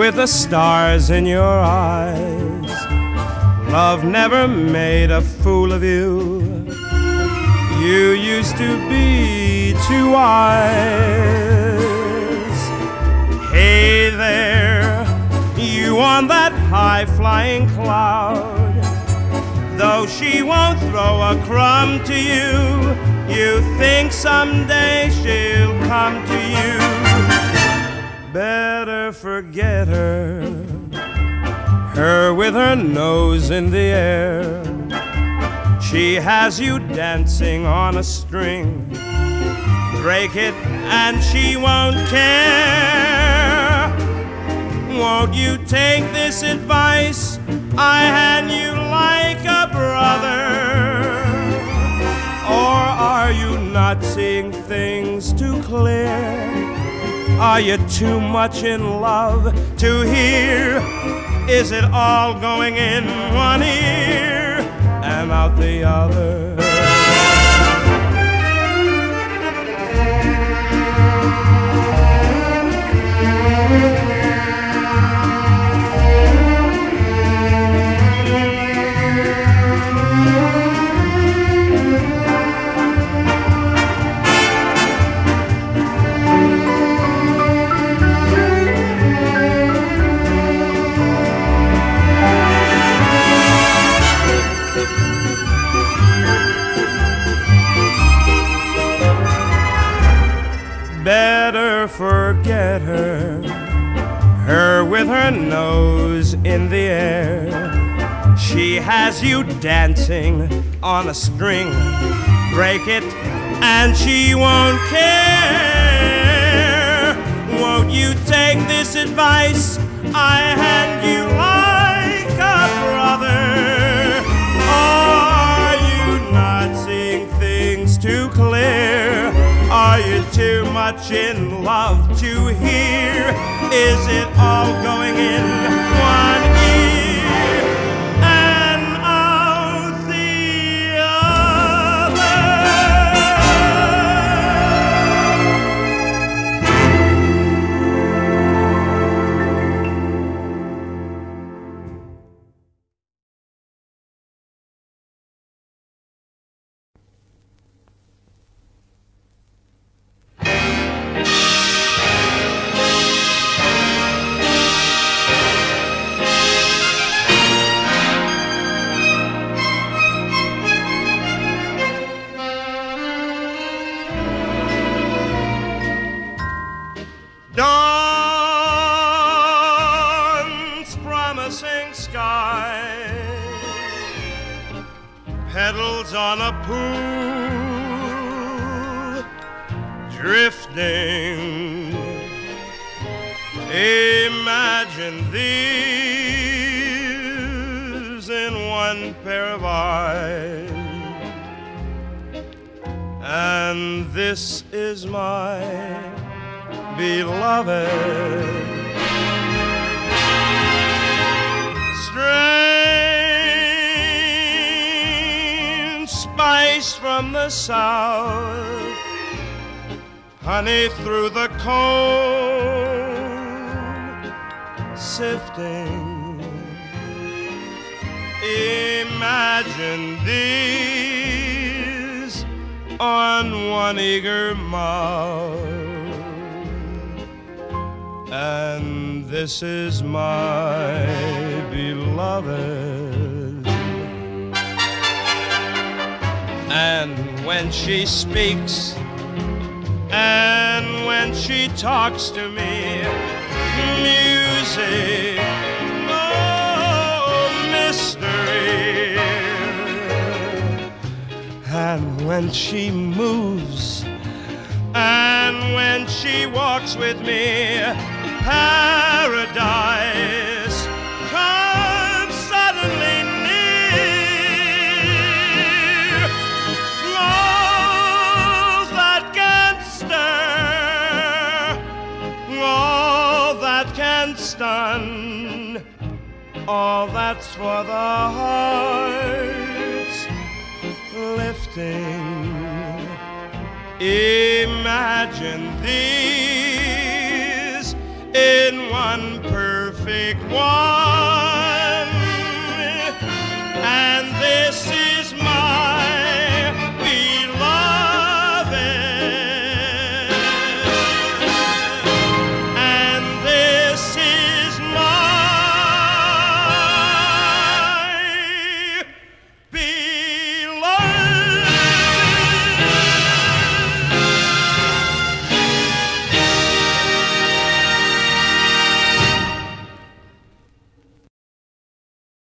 with the stars in your eyes. Love never made a fool of you. You used to be too wise. Hey there, you on that high-flying cloud. Though she won't throw a crumb to you, you think someday she'll come to you. Better forget her, her with her nose in the air. She has you dancing on a string. Break it and she won't care. Won't you take this advice I hand you like a brother? Or are you not seeing things too clear? Are you too much in love to hear? Is it all going in one ear and out the other? Better forget her, her with her nose in the air. She has you dancing on a string. Break it and she won't care. Won't you take this advice I hand you like a brother? Are you not seeing things too clear? Are you too much in love to hear? Is it all going in one ear and out the other? Dawn's promising sky, petals on a pool, drifting. Imagine these in one pair of eyes, and this is my beloved. Strange spice from the south, honey through the comb, sifting. Imagine these on one eager mouth, and this is my beloved. And when she speaks, and when she talks to me, music, oh, mystery. And when she moves, and when she walks with me, paradise comes suddenly near. All that can stir, all that can stun, all that's for the heart's lifting. Imagine these in one perfect perfect one.